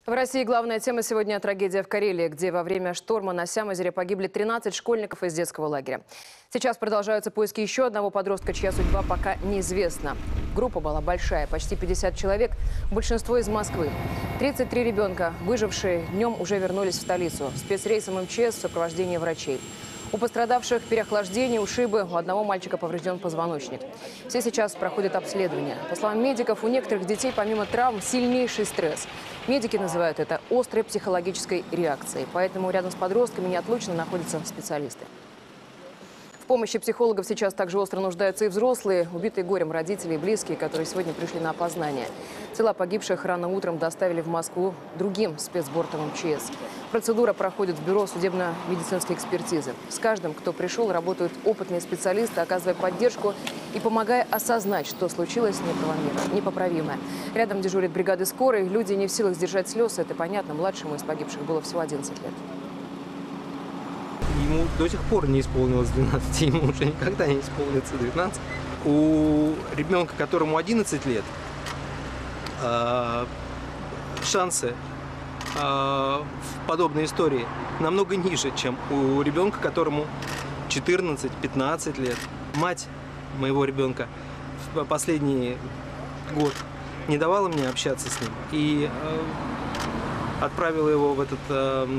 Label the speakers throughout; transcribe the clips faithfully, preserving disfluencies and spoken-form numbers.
Speaker 1: В России главная тема сегодня – трагедия в Карелии, где во время шторма на Сямозере погибли тринадцать школьников из детского лагеря. Сейчас продолжаются поиски еще одного подростка, чья судьба пока неизвестна. Группа была большая, почти пятьдесят человек, большинство из Москвы. тридцать три ребенка, выжившие, днем уже вернулись в столицу. Спецрейсом эм че эс в сопровождении врачей. У пострадавших переохлаждение, ушибы, у одного мальчика поврежден позвоночник. Все сейчас проходят обследование. По словам медиков, у некоторых детей помимо травм сильнейший стресс. Медики называют это острой психологической реакцией. Поэтому рядом с подростками неотлучно находятся специалисты. В помощи психологов сейчас также остро нуждаются и взрослые, убитые горем родители и близкие, которые сегодня пришли на опознание. Тела погибших рано утром доставили в Москву другим спецбортом эм че эс. Процедура проходит в бюро судебно-медицинской экспертизы. С каждым, кто пришел, работают опытные специалисты, оказывая поддержку и помогая осознать, что случилось непоправимое. Рядом дежурят бригады скорой. Люди не в силах сдержать слез. Это понятно. Младшему из погибших было всего одиннадцать лет.
Speaker 2: Ему до сих пор не исполнилось двенадцать, ему уже никогда не исполнится двенадцать. У ребенка, которому одиннадцать лет, шансы в подобной истории намного ниже, чем у ребенка, которому четырнадцать-пятнадцать лет. Мать моего ребенка в последний год не давала мне общаться с ним и отправила его в этот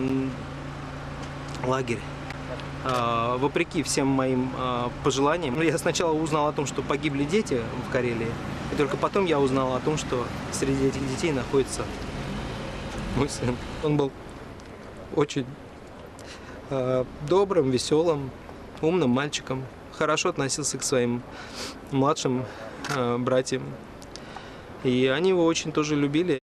Speaker 2: лагерь. Вопреки всем моим пожеланиям. Я сначала узнал о том, что погибли дети в Карелии, и только потом я узнал о том, что среди этих детей находится мой сын. Он был очень добрым, веселым, умным мальчиком, хорошо относился к своим младшим братьям, и они его очень тоже любили.